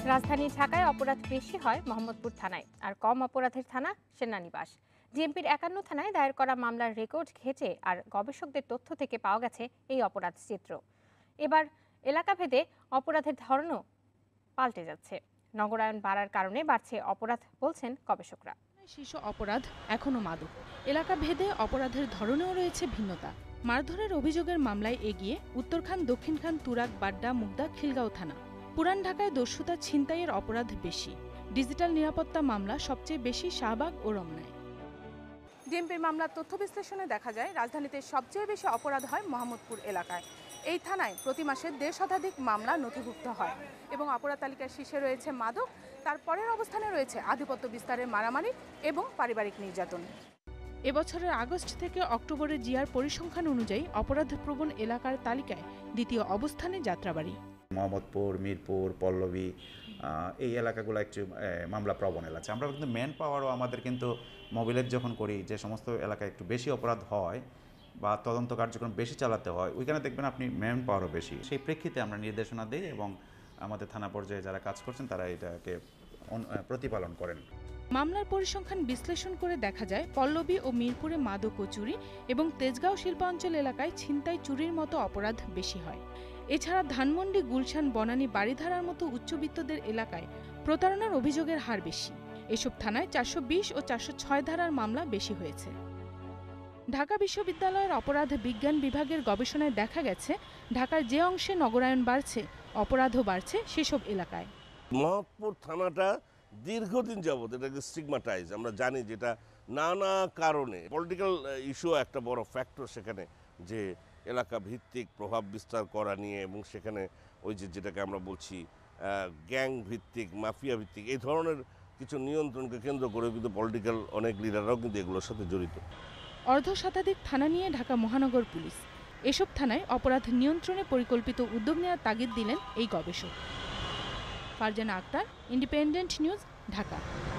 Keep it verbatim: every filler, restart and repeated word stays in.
রাজধানী ঢাকায় অপরাধ বেশি হয় মোহাম্মদপুর থানায়, আর কম অপরাধের থানা সেনানিবাস। ডিএমপির একান্ন থানায় দায়ের করা মামলার রেকর্ড ঘেঁটে আর গবেষকদের তথ্য থেকে পাওয়া গেছে এই অপরাধ চিত্র। এবার এলাকাভেদে অপরাধের ধরনও পাল্টে যাচ্ছে। নগরায়ন বাড়ার কারণে বাড়ছে অপরাধ বলছেন গবেষকরা। শীর্ষ অপরাধ এখনো মাদক। এলাকা ভেদে অপরাধের ধরনেও রয়েছে ভিন্নতা। মারধরের অভিযোগের মামলায় এগিয়ে উত্তরখান, দক্ষিণখান, তুরাগ, বাড্ডা, মুগদা, খিলগাঁও থানা। পুরান ঢাকায় দস্যুতা, ছিনতাইয়ের অপরাধ বেশি। ডিজিটাল নিরাপত্তা মামলা সবচেয়ে বেশি শাহবাগ ও রমনায়। ডিএমপির মামলার তথ্য বিশ্লেষণে দেখা যায় রাজধানীতে সবচেয়ে বেশি অপরাধ হয় মোহাম্মদপুর এলাকায়। এই থানায় প্রতি মাসে দেড় শতাধিক মামলা নথিভুক্ত হয় এবং অপরাধ তালিকার শীর্ষে রয়েছে মাদক। তারপরের অবস্থানে রয়েছে আধিপত্য বিস্তারের মারামারি এবং পারিবারিক নির্যাতন। এবছরের আগস্ট থেকে অক্টোবরের জিআর পরিসংখ্যান অনুযায়ী অপরাধপ্রবণ এলাকার তালিকায় দ্বিতীয় অবস্থানে যাত্রাবাড়ি। মোহাম্মদপুর, মিরপুর, পল্লবী এই এলাকাগুলো একটু মামলা প্রবণ এলাকা। আমরা কিন্তু ম্যান পাওয়ারও আমাদের কিন্তু মোবিলাইজ যখন করি, যে সমস্ত এলাকায় একটু বেশি অপরাধ হয় বা তদন্ত কার্যক্রম বেশি চালাতে হয়, ওইখানে দেখবেন আপনি ম্যান পাওয়ারও বেশি। সেই প্রেক্ষিতে আমরা নির্দেশনা দিই এবং আমাদের থানা পর্যায়ে যারা কাজ করছেন তারা এটাকে প্রতিপালন করেন। মামলার পরিসংখ্যান বিশ্লেষণ করে দেখা যায় পল্লবী ও মিরপুরে মাদক ও চুরি এবং তেজগাঁও শিল্পাঞ্চল এলাকায় ছিনতাই, চুরির মতো অপরাধ বেশি হয়। এছাড়া ধানমন্ডি, গুলশান, বনানী, বাড়িধারার মতো উচ্চবিত্তদের এলাকায় প্রতারণার অভিযোগের হার বেশি। এসব থানায় চারশো বিশ ও চারশো ছয় ধারার মামলা বেশি হয়েছে। ঢাকা বিশ্ববিদ্যালয়ের অপরাধ বিজ্ঞান বিভাগের গবেষণায় দেখা গেছে ঢাকার যে অংশে নগরায়ন বাড়ছে, অপরাধও বাড়ছে সেসব এলাকায়। মোহাম্মদপুর থানাটা দীর্ঘদিন যাবত এটাকে স্টিগমাটাইজ, আমরা জানি যেটা নানা কারণে পলিটিক্যাল ইস্যু একটা বড় ফ্যাক্টর সেখানে, যে এলাকা ভিত্তিক প্রভাব বিস্তার করা নিয়ে এবং সেখানে ওই যে যেটাকে আমরা বলছি গ্যাং ভিত্তিক, মাফিয়া ভিত্তিক এই ধরনের কিছু নিয়ন্ত্রণকে কেন্দ্র করে কিন্তু পলিটিক্যাল অনেক লিডাররাও কিন্তু এগুলোর সাথে জড়িত। অর্ধ শতাধিক থানা নিয়ে ঢাকা মহানগর পুলিশ। এসব থানায় অপরাধ নিয়ন্ত্রণে পরিকল্পিত উদ্যোগ নেওয়ার তাগিদ দিলেন এই গবেষক। Farzana Akhter, Independent News, Dhaka.